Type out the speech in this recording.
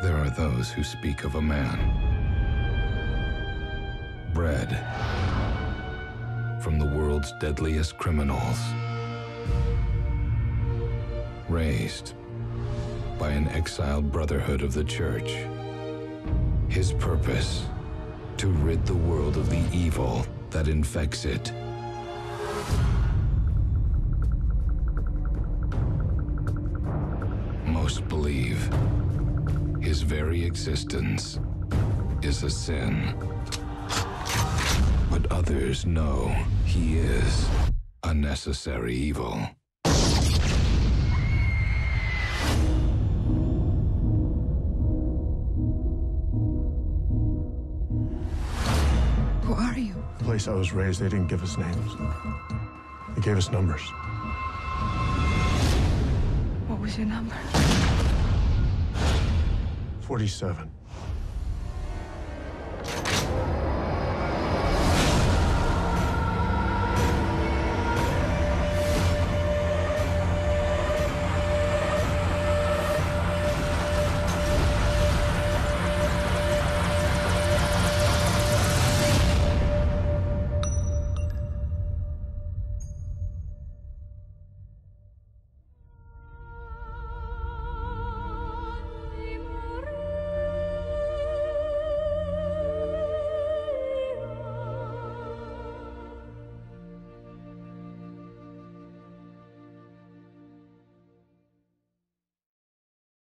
There are those who speak of a man bred from the world's deadliest criminals, raised by an exiled brotherhood of the church. His purpose, to rid the world of the evil that infects it. Most believe his very existence is a sin. But others know he is a necessary evil. Who are you? The place I was raised, they didn't give us names. They gave us numbers. What was your number? 47.